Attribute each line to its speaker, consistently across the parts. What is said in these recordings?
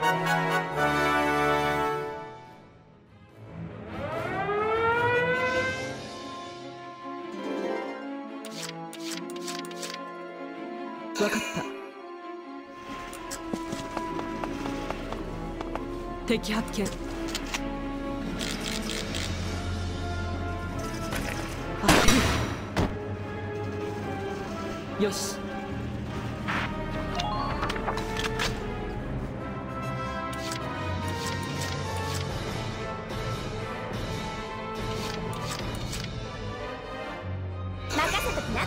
Speaker 1: 分かった。敵発見。当てる。よし。
Speaker 2: 任せときなって。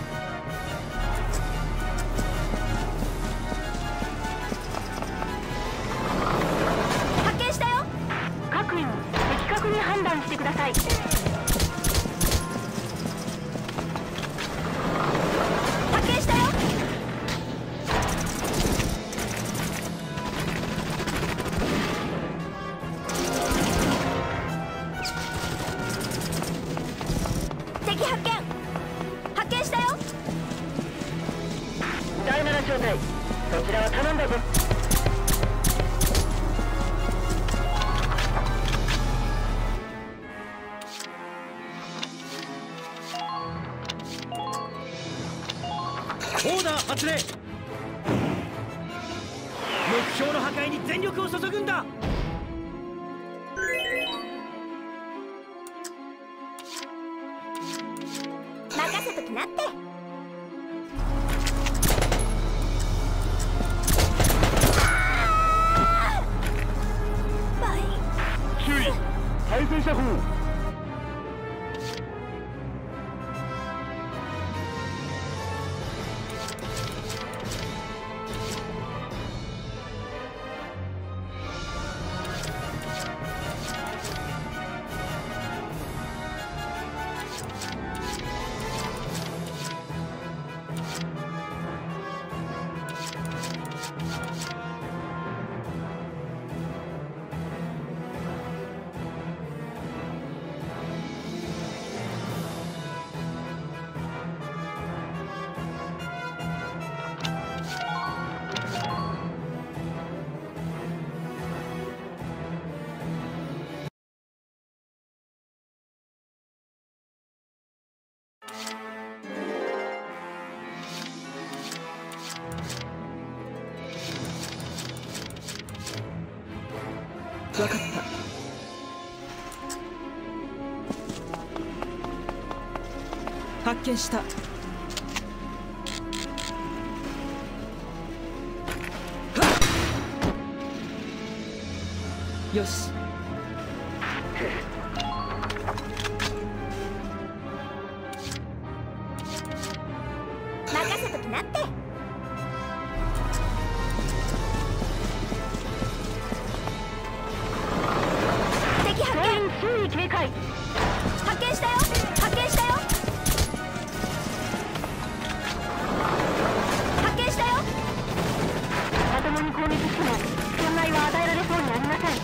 Speaker 3: 状態。そちらは頼んだぞ。
Speaker 4: オーダー発令。目標の破壊に全力を注ぐんだ。
Speaker 2: 任せときなって。
Speaker 3: 注意、対戦車砲。
Speaker 1: 分かった。発見した。よし。
Speaker 2: 任せときなって。
Speaker 3: 注意警戒。
Speaker 2: 発見したよ。発見したよ。発見したよ。
Speaker 3: まともに攻撃しても損害は与えられそうにありません。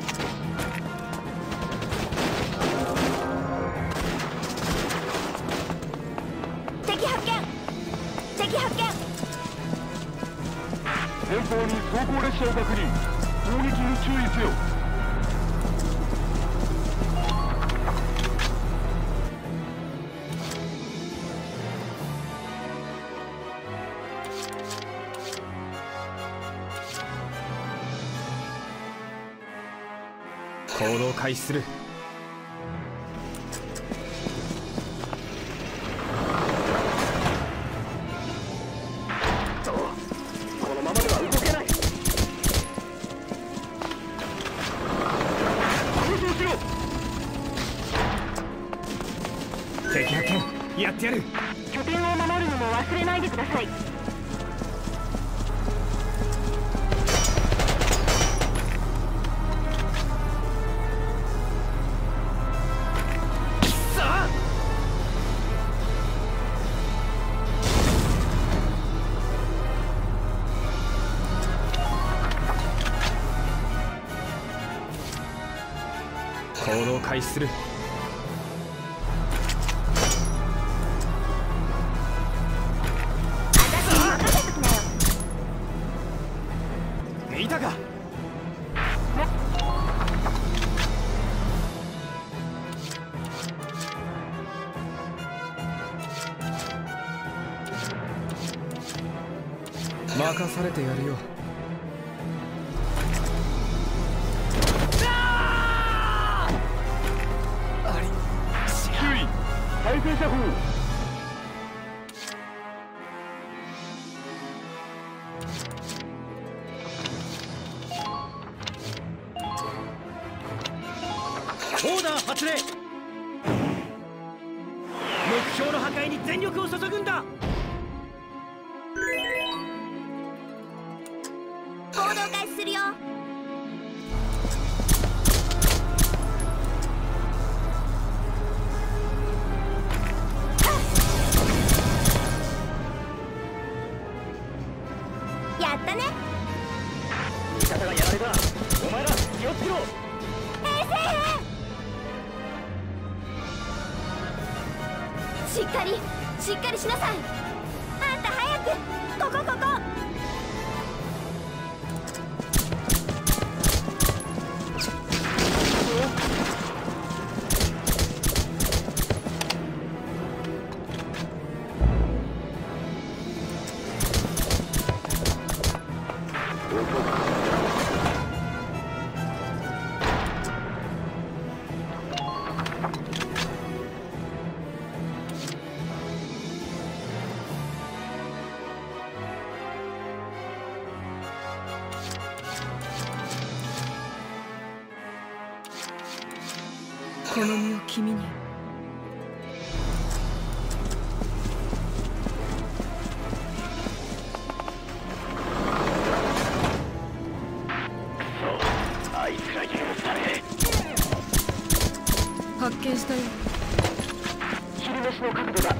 Speaker 2: 敵発見。敵発見。
Speaker 3: 前方に走行列車を確認。攻撃に注意せよ。
Speaker 4: 行動開始する。
Speaker 3: このままでは動けない。行動しろ。
Speaker 4: 敵発見、やってやる。
Speaker 3: 拠点を守るのも忘れないでください。
Speaker 4: 行動開始する。
Speaker 2: 私に任せときなよ。
Speaker 4: 見たか。 任されてやるよ。
Speaker 3: 注意、対戦車砲。
Speaker 4: オーダー発令。目標の破壊に全力を注ぐんだ。
Speaker 2: 行動開始するよ。やったね。
Speaker 3: 味方がやられた。お前ら気をつけろ。
Speaker 2: 衛星兵しっかりしなさい。あんた早くここ。
Speaker 1: この身を君に。
Speaker 3: あいつら許され。
Speaker 1: 発見したよ。
Speaker 3: 昼飯の角度だ。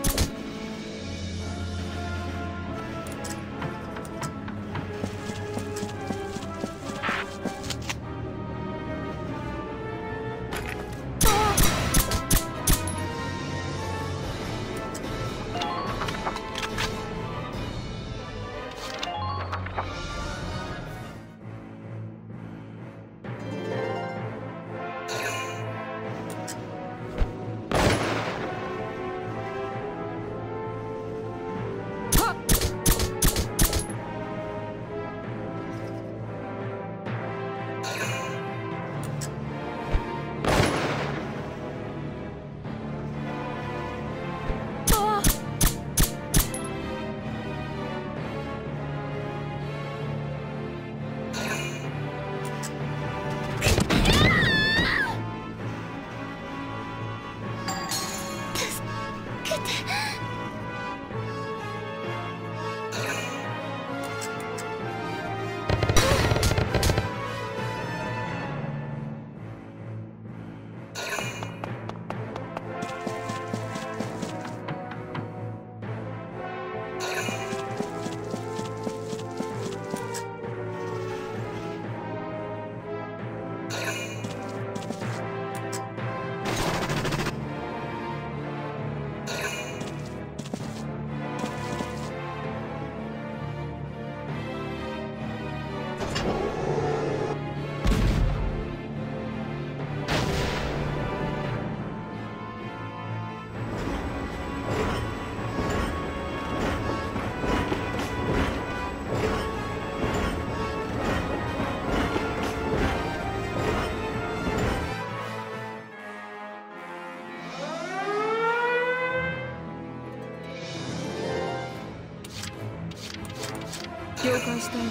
Speaker 1: 了解したよ。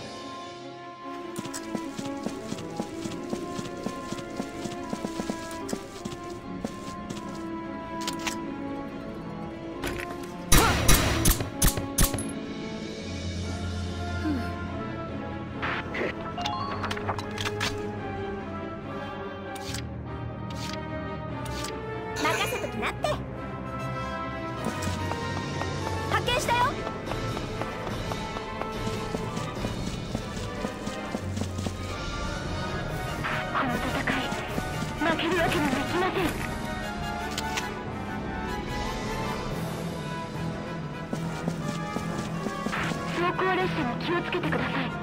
Speaker 2: 任せときなって。発見したよ。
Speaker 3: この戦い負けるわけにはいきません。走行列車に気をつけてください。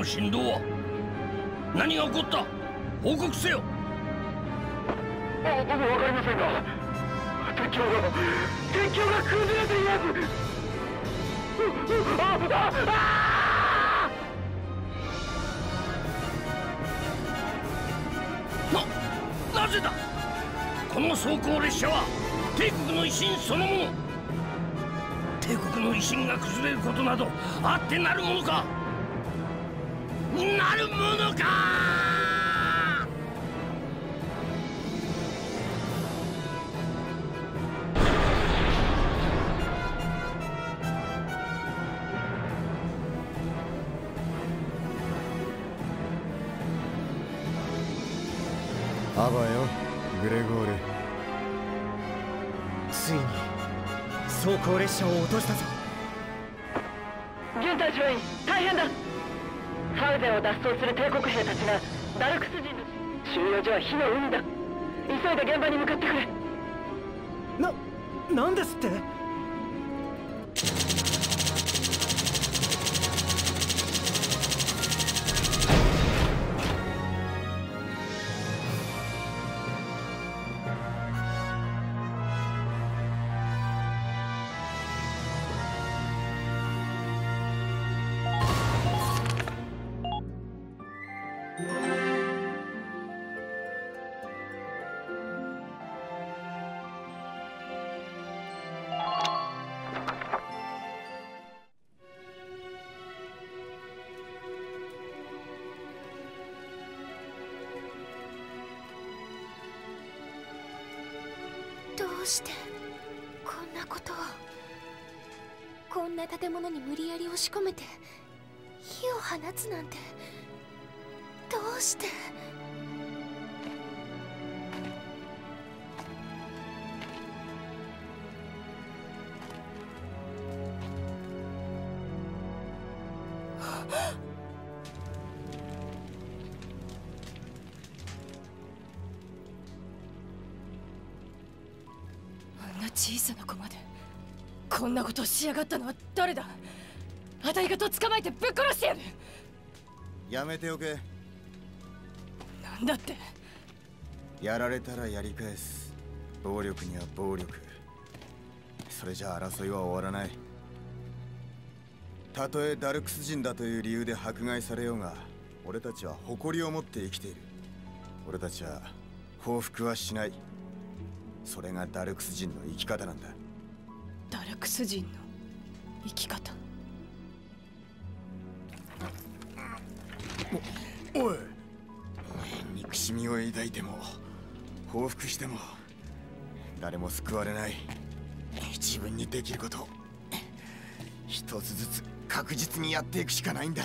Speaker 5: 振動は。何が起こった？報告せよ。
Speaker 3: 僕わかりませんが、鉄橋が崩れています。
Speaker 5: なぜだ。この装甲列車は帝国の威信そのもの。帝国の威信が崩れることなどあってなるものか。なるものか。
Speaker 6: あばよ、グレゴール。
Speaker 4: ついに装甲列車を落としたぞ。
Speaker 3: 軍隊乗員大変だ。ファウゼンを脱走する帝国兵たちがダルクス人の収容所は火の海だ。急いで現場に向かってくれ。
Speaker 4: なんですって。
Speaker 2: どうしてこんなことを。こんな建物に無理やり押し込めて火を放つなんて。どうして。
Speaker 1: 小さな子までこんなことをしやがったのは誰だ。あたいがと捕まえてぶっ殺してやる。
Speaker 6: やめておけ。
Speaker 1: なんだって。
Speaker 6: やられたらやり返す。暴力には暴力。それじゃ争いは終わらない。たとえダルクス人だという理由で迫害されようが、俺たちは誇りを持って生きている。俺たちは報復はしない。それがダルクス人の生き方なんだ。
Speaker 1: ダルクス人の生き方。
Speaker 6: おい、憎しみを抱いても報復しても誰も救われない。自分にできることを一つずつ確実にやっていくしかないんだ。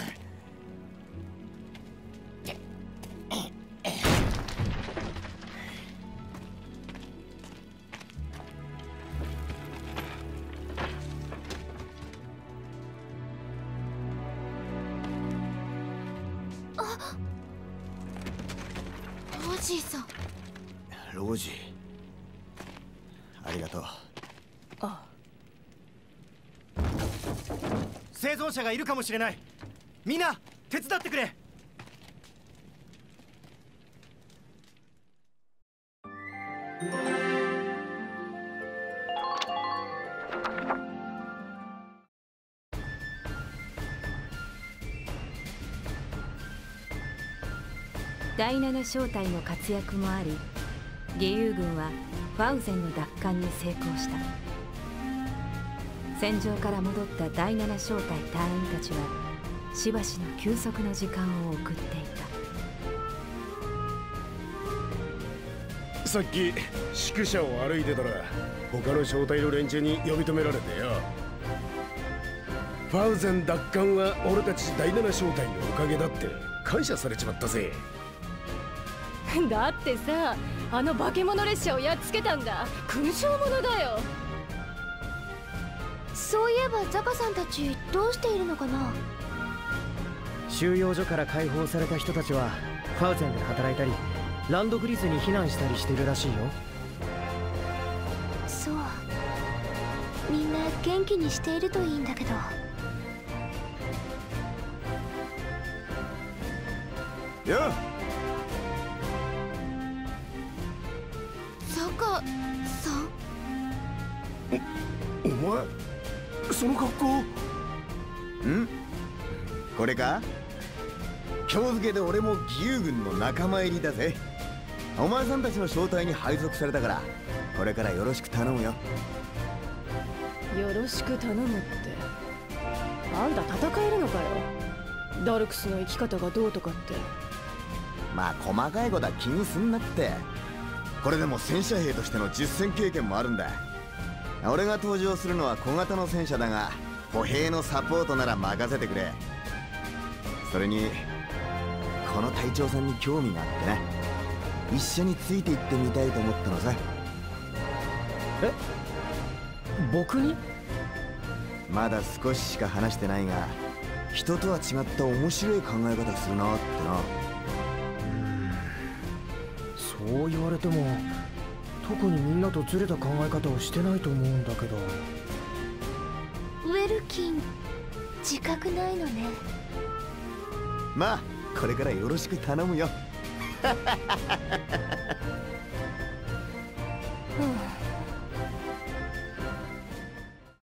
Speaker 2: ロジーさん。
Speaker 6: ロジー、ありがとう。
Speaker 1: ああ、
Speaker 4: 生存者がいるかもしれない。みんな手伝ってくれ。
Speaker 7: 第7小隊の活躍もあり、義勇軍はファウゼンの奪還に成功した。戦場から戻った第7小隊隊員たちはしばしの休息の時間を送ってい
Speaker 8: た。さっき宿舎を歩いてたら他の小隊の連中に呼び止められてよ。ファウゼン奪還は俺たち第7小隊のおかげだって感謝されちまったぜ。
Speaker 1: だってさ、あの化け物列車をやっつけたんだ。勲章者だよ。
Speaker 2: そういえばザカさんたちどうしているのかな。
Speaker 4: 収容所から解放された人たちはファウゼンで働いたりランドグリズに避難したりしているらしいよ。
Speaker 2: そう、みんな元気にしているといいんだけど。
Speaker 6: よ。
Speaker 2: 坂さん。
Speaker 8: お前その格好。
Speaker 6: ん？これか？今日付で俺も義勇軍の仲間入りだぜ。お前さんたちの正体に配属されたから、これからよろしく頼むよ。
Speaker 1: よろしく頼むって、あんた戦えるのかよ。ダルクスの生き方がどうとかって。
Speaker 6: まあ細かいことは気にすんなって。これでも戦車兵としての実戦経験もあるんだ。俺が登場するのは小型の戦車だが、歩兵のサポートなら任せてくれ。それにこの隊長さんに興味があってな、一緒について行ってみたいと思ったのさ。
Speaker 4: え、僕に？
Speaker 6: まだ少ししか話してないが、人とは違った面白い考え方するなってな。
Speaker 4: そう言われても特にみんなとずれた考え方をしてないと思うんだけど。
Speaker 2: ウェルキン、自覚ないのね。
Speaker 6: まあこれからよろしく頼むよ。